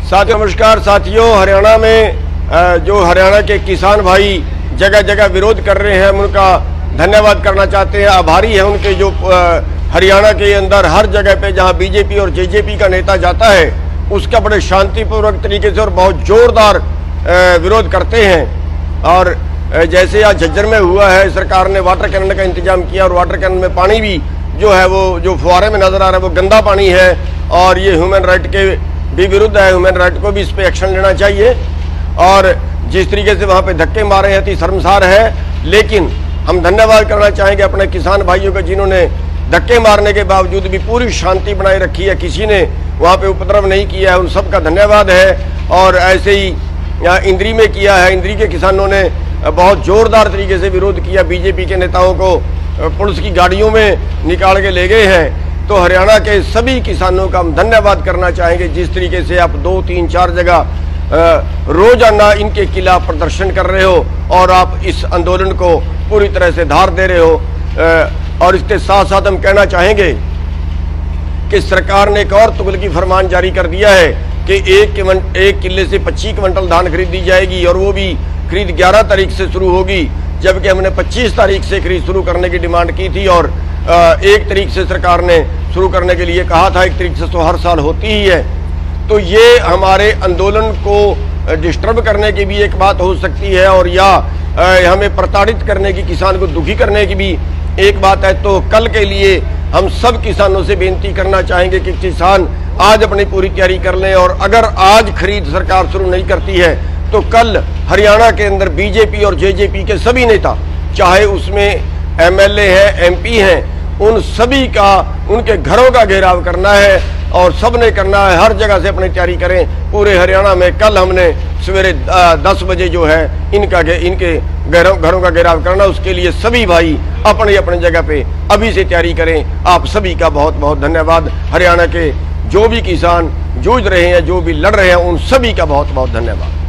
साथियों नमस्कार। साथियों, हरियाणा में जो हरियाणा के किसान भाई जगह जगह विरोध कर रहे हैं, हम उनका धन्यवाद करना चाहते हैं। आभारी है उनके जो हरियाणा के अंदर हर जगह पे जहां बीजेपी और जेजेपी का नेता जाता है उसका बड़े शांतिपूर्वक तरीके से और बहुत जोरदार विरोध करते हैं। और जैसे आज झज्जर में हुआ है, सरकार ने वाटर कैनन का इंतजाम किया और वाटर कैनन में पानी भी जो है वो जो फुहारे में नजर आ रहा है वो गंदा पानी है और ये ह्यूमन राइट के भी विरुद्ध है। ह्यूमन राइट को भी इस पे एक्शन लेना चाहिए। और जिस तरीके से वहाँ पे धक्के मारे हैं अति शर्मसार है। लेकिन हम धन्यवाद करना चाहेंगे अपने किसान भाइयों का जिन्होंने धक्के मारने के बावजूद भी पूरी शांति बनाए रखी है, किसी ने वहाँ पे उपद्रव नहीं किया है, उन सबका धन्यवाद है। और ऐसे ही इंद्री में किया है, इंद्री के किसानों ने बहुत जोरदार तरीके से विरोध किया, बीजेपी के नेताओं को पुलिस की गाड़ियों में निकाल के ले गए हैं। तो हरियाणा के सभी किसानों का हम धन्यवाद करना चाहेंगे जिस तरीके से आप 2, 3, 4 जगह रोजाना इनके खिलाफ प्रदर्शन कर रहे हो और आप इस आंदोलन को पूरी तरह से धार दे रहे हो। और इसके साथ साथ हम कहना चाहेंगे कि सरकार ने एक और तुगलकी फरमान जारी कर दिया है कि एक किले से 25 क्विंटल धान खरीद दी जाएगी और वो भी खरीद 11 तारीख से शुरू होगी, जबकि हमने 25 तारीख से खरीद शुरू करने की डिमांड की थी और 1 तारीख से सरकार ने शुरू करने के लिए कहा था। 1 तारीख से तो हर साल होती ही है। तो ये हमारे आंदोलन को डिस्टर्ब करने की भी एक बात हो सकती है और या हमें प्रताड़ित करने की, किसान को दुखी करने की भी एक बात है। तो कल के लिए हम सब किसानों से बेनती करना चाहेंगे कि किसान आज अपनी पूरी तैयारी कर लें और अगर आज खरीद सरकार शुरू नहीं करती है तो कल हरियाणा के अंदर बीजेपी और जेजेपी के सभी नेता, चाहे उसमें एमएलए हैं, एमपी हैं, उन सभी का, उनके घरों का घेराव करना है और सब ने करना है। हर जगह से अपनी तैयारी करें पूरे हरियाणा में। कल हमने सवेरे 10 बजे जो है इनके घरों का घेराव करना, उसके लिए सभी भाई अपनी अपनी जगह पे अभी से तैयारी करें। आप सभी का बहुत बहुत धन्यवाद। हरियाणा के जो भी किसान जूझ रहे हैं, जो भी लड़ रहे हैं, उन सभी का बहुत बहुत धन्यवाद।